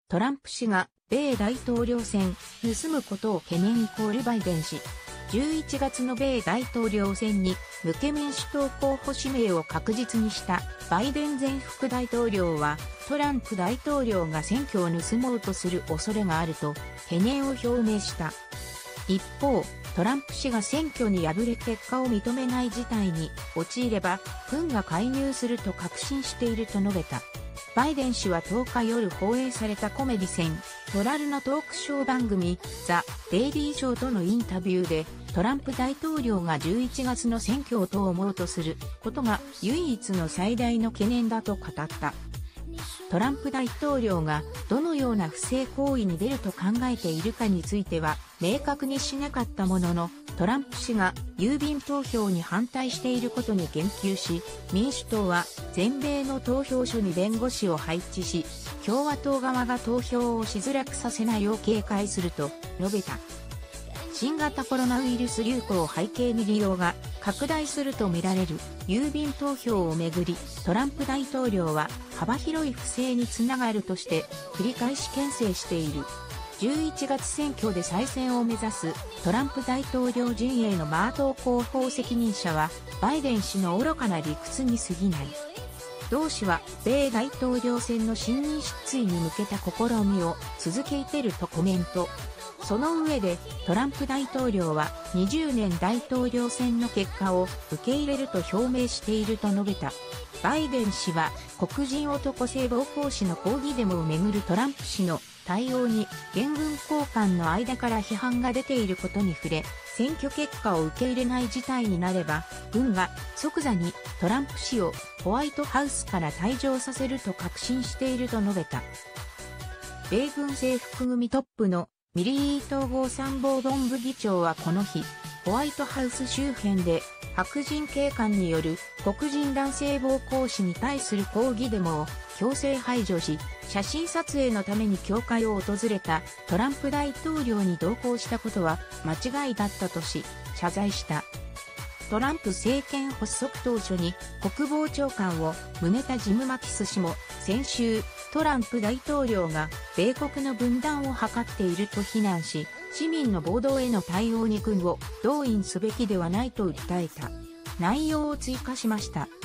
トランプ氏が米大統領選盗むことを懸念バイデン氏。11月の米大統領選に無権民主党候補指名を確実にしたバイデン前副大統領はトランプ大統領が選挙を盗もうとする恐れがあると懸念を表明した。一方、トランプ氏が選挙に敗れ結果を認めない事態に陥れば軍が介入すると確信していると述べた。バイデン氏は10日夜放映されたコメディ戦トラルのトークショー番組ザ・デイリーショーとのインタビューでトランプ大統領が11月の選挙を問おうとすることが唯一の最大の懸念だと語った。トランプ大統領がどのような不正行為に出ると考えているかについては明確にしなかったものの、トランプ氏が郵便投票に反対していることに言及し、民主党は全米の投票所に弁護士を配置し、共和党側が投票をしづらくさせないよう警戒すると述べた。新型コロナウイルス流行を背景に利用が拡大するとみられる郵便投票をめぐり、トランプ大統領は幅広い不正につながるとして繰り返し牽制している。11月選挙で再選を目指すトランプ大統領陣営のマートー広報責任者はバイデン氏の愚かな理屈に過ぎない。同氏は米大統領選の信任失墜に向けた試みを続けているとコメント。その上でトランプ大統領は20年大統領選の結果を受け入れると表明していると述べた。バイデン氏は黒人男性暴行死の抗議デモをめぐるトランプ氏の対応に現軍高官の間から批判が出ていることに触れ、選挙結果を受け入れない事態になれば、軍が即座にトランプ氏をホワイトハウスから退場させると確信していると述べた。米軍制服組トップのミリー統合参謀本部議長はこの日、ホワイトハウス周辺で白人警官による黒人男性暴行死に対する抗議デモを強制排除し、写真撮影のために教会を訪れたトランプ大統領に同行したことは間違いだったとし、謝罪した。トランプ政権発足当初に国防長官を務めたジム・マティス氏も先週、トランプ大統領が米国の分断を図っていると非難し、市民の暴動への対応に軍を動員すべきではないと訴えた。内容を追加しました。